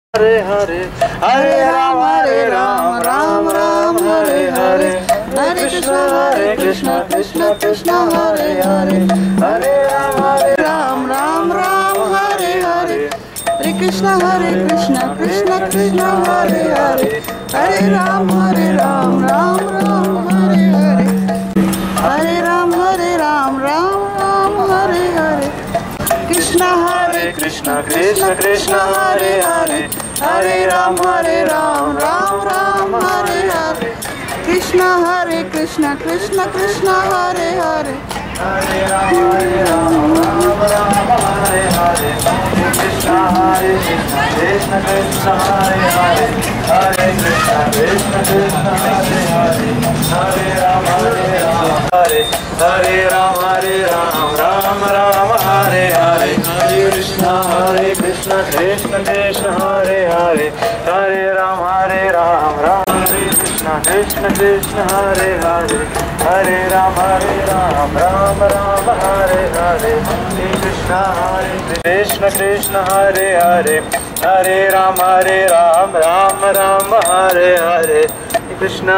Hare Hare Hare Ram Ram Ram Hare Hare Hare Krishna Krishna Krishna Hare Hare Hare Ram Ram Hare Hare Hare Krishna Krishna Krishna Hare Hare Hare Ram Ram Hare Hare Hare Ram Ram Hare Hare Krishna Krishna Krishna Hare Hare Hare Ram Ram Hare Hare Krishna Krishna Krishna Hare Hare Hare Ram Ram Hare Hare Krishna Krishna Krishna Hare Hare Hare Krishna Hare Hare Hare Ram Hare Ram Ram Hare Hare Hare Krishna Krishna Krishna Hare Hare Hare Ram Ram Hare Krishna Krishna Hare Hare Hare Ram Ram Hare Hare Hare Krishna Krishna Hare Hare Hare Ram Ram Hare Hare Krishna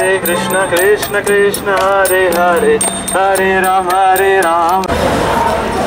Krishna Krishna Hare Hare Hare Ram